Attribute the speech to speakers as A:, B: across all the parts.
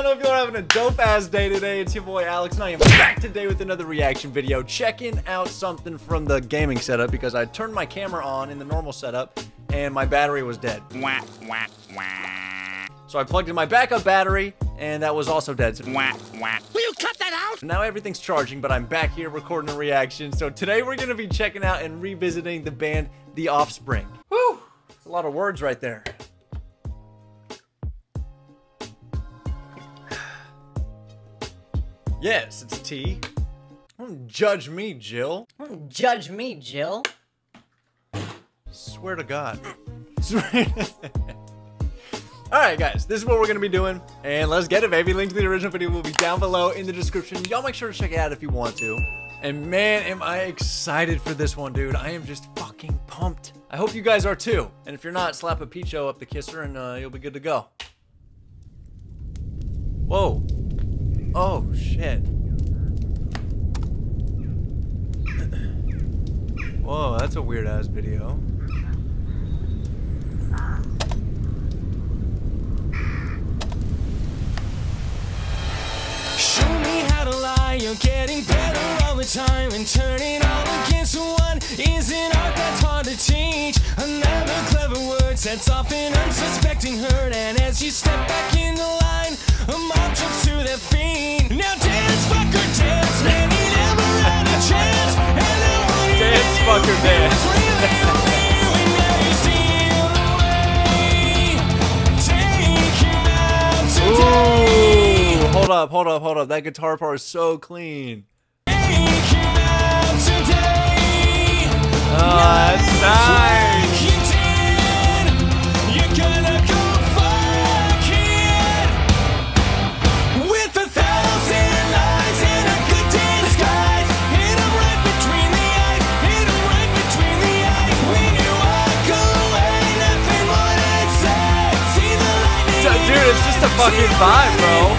A: channel. If you're having a dope ass day today, it's your boy Alex, and I am back today with another reaction video, checking out something from the gaming setup because I turned my camera on in the normal setup and my battery was dead.
B: Wah, wah, wah.
A: So I plugged in my backup battery and that was also dead. So
B: Wah, wah. Will you cut that out?
A: now everything's charging, but I'm back here recording a reaction. So today we're gonna be checking out and revisiting the band The Offspring. Woo! That's a lot of words right there. Yes, it's T. Don't judge me, Jill.
C: Don't judge me, Jill.
A: Swear to God. Alright guys, this is what we're going to be doing, and let's get it, baby. Link to the original video will be down below in the description. Y'all make sure to check it out if you want to. And man, am I excited for this one, dude. I am just fucking pumped. I hope you guys are too. And if you're not, slap a Picho up the kisser and you'll be good to go. Whoa. Oh, shit. Whoa, that's a weird-ass video.
D: Show me how to lie, you're getting better all the time, and turning all against one is an art that's hard to teach. Another clever word sets off an unsuspecting hurt, and as you step back in the line, a mob jumps to their feet. Now dance, fucker, dance, man, you never had a chance. And no one
A: Dance, fucker, dance. Ooh, hold up. That guitar part is so clean. Oh, that's nice. Dude, it's just a fucking vibe, bro.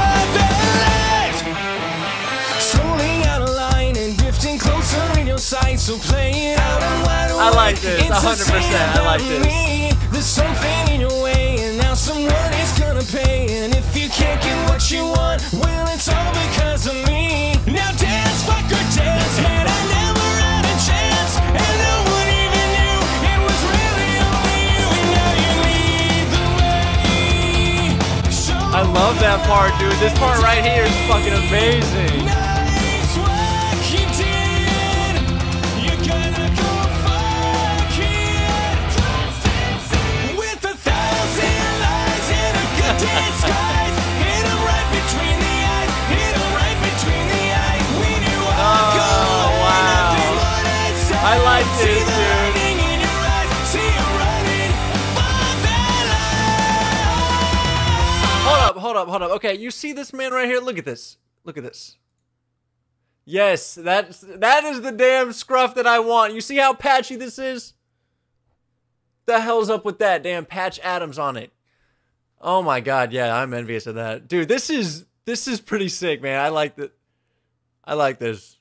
D: Strolling out of line and drifting closer in your sight, so play it out and wide awake.
A: I like this, 100%. I like this.
D: There's something in your way, and now someone is gonna pay. And if you can't get what you want, well, it's all because of me. Now dance, fucker, dance, man. I never had a chance, and no one even knew it was really only you. And now you lead the way.
A: I love that part, dude. This part right here is fucking amazing.
D: Nice work you did. You're gonna go fuck it. With 1,000 lies and a good disguise. Hit 'em right between the eyes. Hit 'em right between the eyes. When you walk away,
A: wow.
D: nothing more to say.
A: I like this,
D: See the
A: dude.
D: lightning in your eyes. See you running for that light.
A: Hold up. Okay, you see this man right here? Look at this. Look at this. Yes, that is the damn scruff that I want. You see how patchy this is? The hell's up with that? Damn Patch Adams on it. Oh my god, yeah, I'm envious of that. Dude, this is pretty sick, man. I like that. I like this.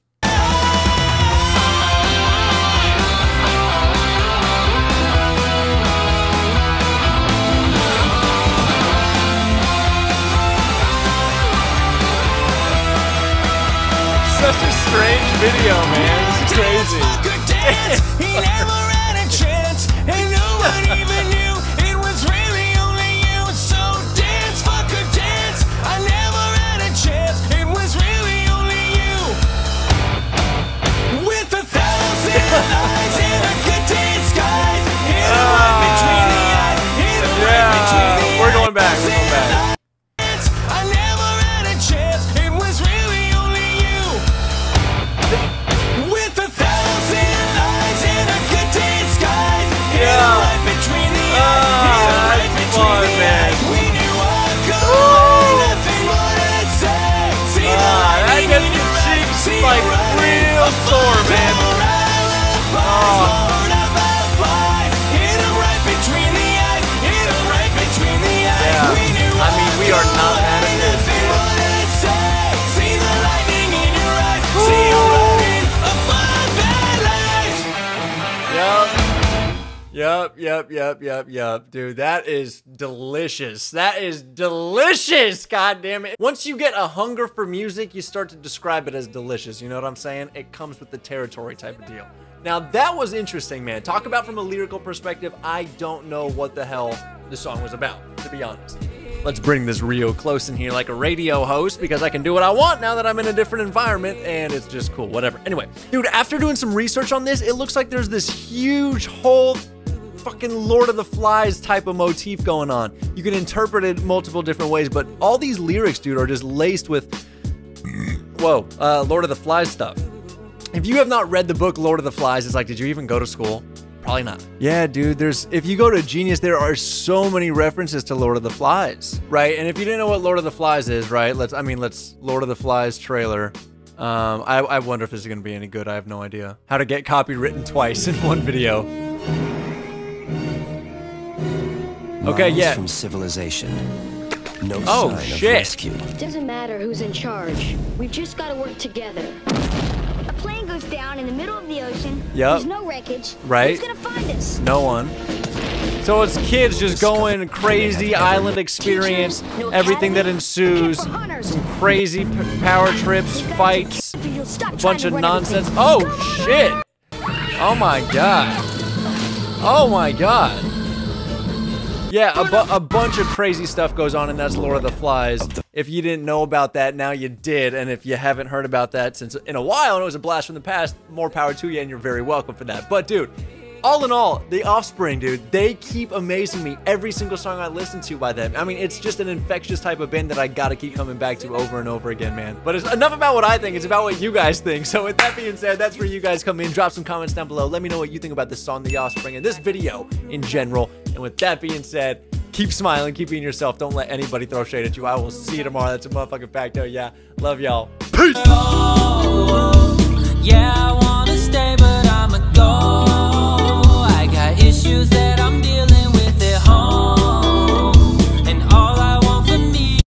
A: Such a strange video, man. This is crazy.
D: He never had a chance, and no one even knew it was really only you. So dance, fucker, dance. I never had a chance, it was really only you. With 1,000 lies and a good disguise. Hit 'em right between the eyes. Hit 'em right between the eyes.
A: We're going back.
D: I never had a chance, it was really only you. With 1,000 lies and a good disguise. Hit 'em right between the eyes. Hit 'em right between the eyes. When you walk away, nothing more to say. See the
A: that
D: lightning
A: gets
D: in
A: your
D: your eyes.
A: cheeks
D: See
A: like
D: you running
A: real sore, man.
D: Hit 'em right between the eyes. Hit 'em right between the eyes.
A: Yeah.
D: When you
A: I mean, we are not mad at this.
D: nothing more to say. See the lightning in your eyes. See you running above that light.
A: Yup. Yup. Dude, that is delicious. That is delicious. God damn it. Once you get a hunger for music, you start to describe it as delicious. You know what I'm saying? It comes with the territory type of deal. Now, that was interesting, man. Talk about from a lyrical perspective. I don't know what the hell the song was about, to be honest. Let's bring this real close in here like a radio host because I can do what I want now that I'm in a different environment and it's just cool, whatever. Anyway, dude, after doing some research on this, it looks like there's this huge whole fucking Lord of the Flies type of motif going on. You can interpret it multiple different ways, but all these lyrics, dude, are just laced with, Lord of the Flies stuff. If you have not read the book Lord of the Flies, it's like, did you even go to school? Probably not. Yeah, dude, if you go to Genius, there are so many references to Lord of the Flies, right? And if you didn't know what Lord of the Flies is, right? Let's Lord of the Flies trailer. I wonder if this is going to be any good. I have no idea. How to get copywritten twice in one video. Okay, yeah.
E: From civilization. No
A: Oh,
E: sign
A: shit.
E: of rescue.
F: Doesn't matter who's in charge. We've just got to work together. A plane goes down in the middle of the ocean.
A: Yep.
F: There's no wreckage.
A: Right.
F: Who's gonna find us?
A: No one. So it's kids just going crazy island experience, everything that ensues, some crazy power trips, fights, a bunch of nonsense. Oh, shit. Oh, my God. Oh, my God. Yeah, a bunch of crazy stuff goes on, and that's Lord of the Flies. If you didn't know about that, now you did. And if you haven't heard about that since in a while, and it was a blast from the past, more power to you, and you're very welcome for that. But, dude, all in all, The Offspring, dude, they keep amazing me every single song I listen to by them. I mean, it's just an infectious type of band that I gotta keep coming back to over and over again, man. But it's enough about what I think. It's about what you guys think. So with that being said, that's where you guys come in. Drop some comments down below. Let me know what you think about this song, The Offspring, and this video in general. And with that being said, keep smiling, keep being yourself. Don't let anybody throw shade at you. I will see you tomorrow. That's a motherfucking fact. Oh, yeah. Love y'all. Peace.